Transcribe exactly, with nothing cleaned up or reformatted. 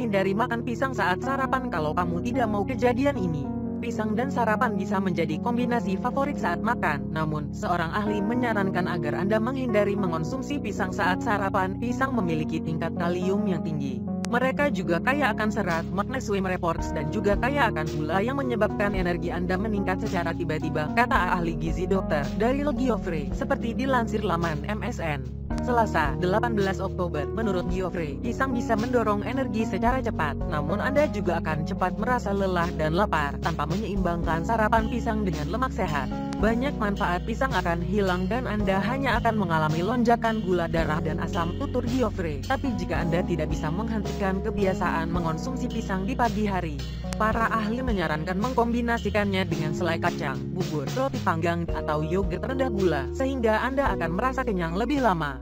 hindari makan pisang saat sarapan kalau kamu tidak mau kejadian ini. Pisang dan sarapan bisa menjadi kombinasi favorit saat makan, namun seorang ahli menyarankan agar Anda menghindari mengonsumsi pisang saat sarapan. Pisang memiliki tingkat kalium yang tinggi. Mereka juga kaya akan serat, magnesium reports, dan juga kaya akan gula yang menyebabkan energi Anda meningkat secara tiba-tiba, kata ahli gizi dokter dari Le Giuffre, seperti dilansir laman M S N. Selasa, delapan belas Oktober, menurut Giuffre, pisang bisa mendorong energi secara cepat, namun Anda juga akan cepat merasa lelah dan lapar, tanpa menyeimbangkan sarapan pisang dengan lemak sehat. Banyak manfaat pisang akan hilang dan Anda hanya akan mengalami lonjakan gula darah dan asam, tutur Giuffre. Tapi jika Anda tidak bisa menghentikan kebiasaan mengonsumsi pisang di pagi hari, para ahli menyarankan mengkombinasikannya dengan selai kacang, bubur, roti panggang, atau yogurt rendah gula, sehingga Anda akan merasa kenyang lebih lama.